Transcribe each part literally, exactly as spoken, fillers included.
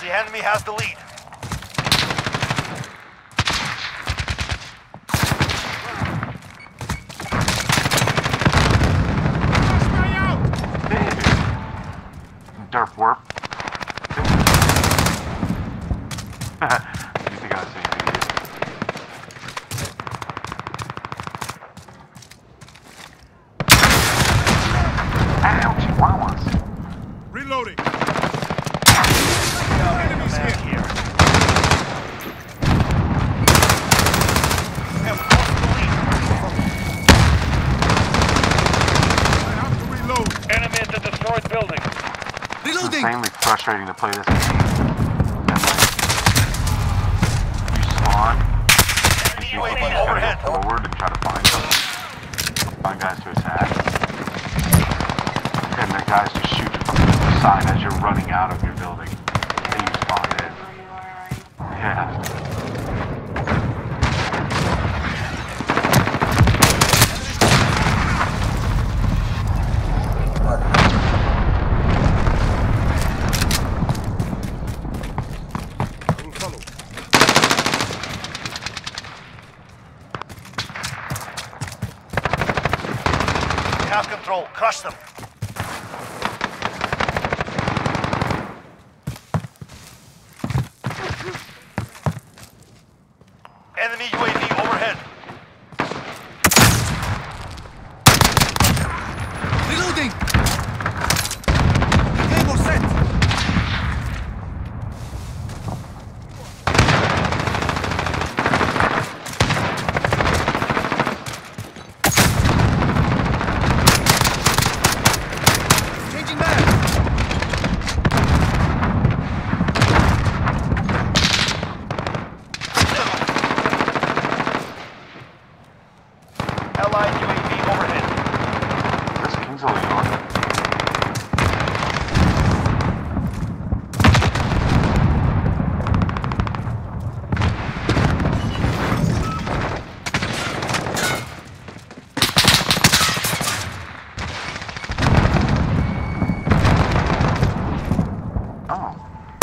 The enemy has the lead. Derp warp. You think I was saying idiot? Ouch, wawas. Reloading. Enemies here. here. We have lost the lead. I have to reload. Enemy at the destroyed building. It's insanely frustrating to play this game. And like, you spawn, you see someone just gotta go forward and try to find them, find guys to attack, and the guys just shoot you from the side as you're running out of your building, and you spawn in. Yeah. Have control. Crush them. Enemy U A V overhead. Reloading! Cable set! Allied U A V overhead. This King's only on. Oh.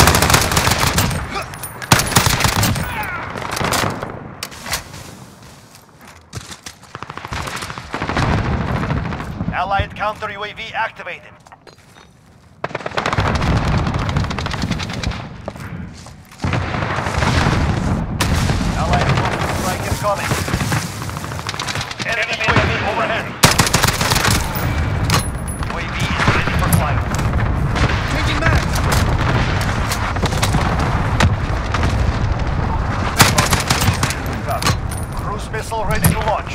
Allied counter U A V activated. Allied counter strike is coming. Enemy U A V overhead. U A V is ready for flight. Changing mag! Got it. Cruise missile ready to launch.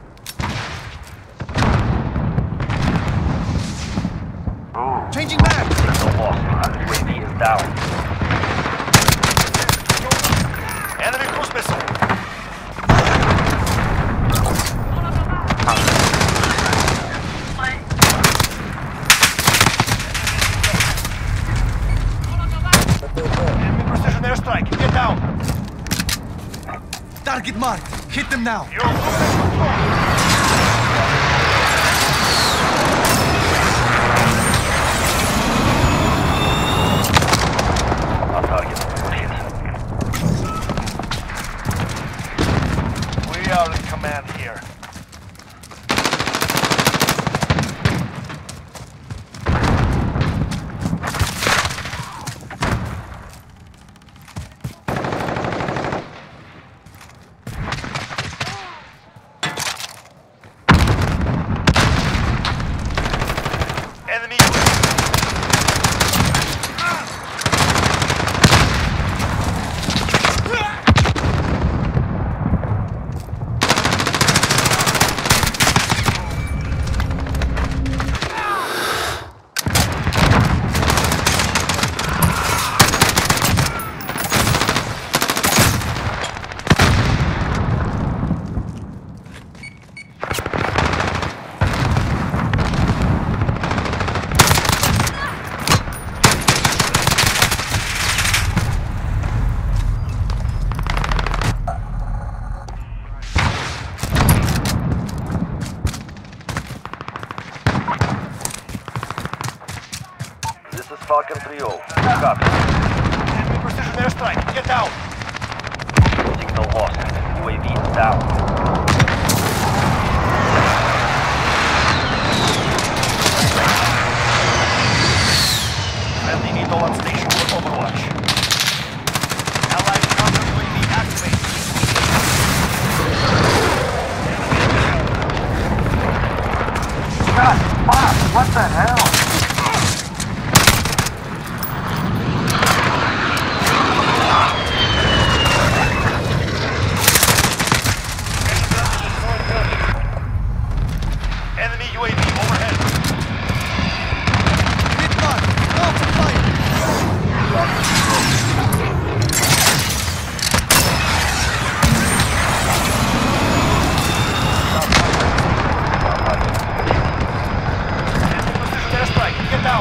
Changing mag! Missile lost. U A V is down. Enemy cruise missile. Enemy precision airstrike. Get down. Target marked. Hit them now. You're losing control. We are in command here. Enemy. Falcon three oh. Copy. airstrike. Get down. Signal lost. U A V down. Friendly V TOL on station for overwatch. Allied counter U A V activated. God, fuck, what the hell? Enemy U A V overhead. Hit mark. Go for fire. Precision airstrike. Get down.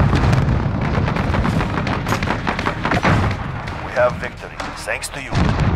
We have victory. Thanks to you.